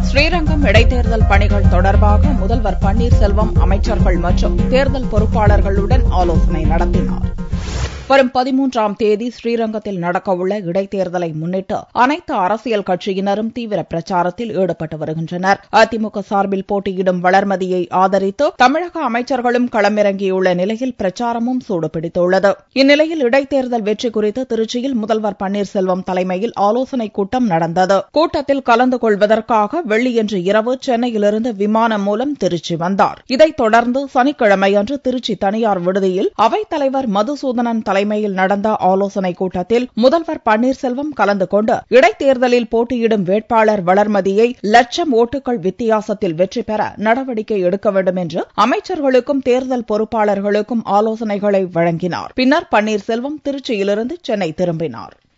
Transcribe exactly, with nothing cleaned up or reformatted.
ஸ்ரீரங்கம் இடைத்தேர்தல் பணிகள் தொடர்பாக முதல்வர் பன்னீர்செல்வம் அமைச்சர்கள் மற்றும் தேர்தல் பொறுப்பாளர்களுடன் ஆலோசனை நடத்தினார். வரும் பதிமூன்றாம் தேதி ஸ்ரீரங்கத்தில் நடக்கவுள்ள இடைத்தேர்தலை முன்னிட்டு அனைத்து அரசியல் கட்சியினரும் தீவிர பிரச்சாரத்தில் ஈடுபட்டு வருகின்றனர். அதிமுக சார்பில் போட்டியிடும் வளர்மதியை ஆதரித்து தமிழக அமைச்சர்களும் களமிறங்கியுள்ள நிலையில் பிரச்சாரமும் சூடுபிடித்துள்ளது. இந்நிலையில் இடைத்தேர்தல் வெற்றி குறித்து திருச்சியில் முதல்வர் பன்னீர்செல்வம் தலைமையில் ஆலோசனைக் கூட்டம் நடந்தது. கூட்டத்தில் கலந்து கொள்வதற்காக வெள்ளியன்று இரவு சென்னையிலிருந்து விமானம் மூலம் திருச்சி வந்தார். இதைத் தொடர்ந்து சனிக்கிழமையன்று திருச்சி தனியார் விடுதியில் அவைத் தலைவர் மதுசூதனன் தலைமையில் நடந்த ஆலோசனைக் கூட்டத்தில் முதல்வர் பன்னீர்செல்வம் கலந்து கொண்டு இடைத்தேர்தலில் போட்டியிடும் வேட்பாளர் வளர்மதியை லட்சம் ஓட்டுகள் வித்தியாசத்தில் வெற்றி பெற நடவடிக்கை எடுக்க வேண்டும் என்று அமைச்சர்களுக்கும் தேர்தல் பொறுப்பாளர்களுக்கும் ஆலோசனைகளை வழங்கினார். பின்னர் பன்னீர்செல்வம் திருச்சியிலிருந்து சென்னை திரும்பினார்.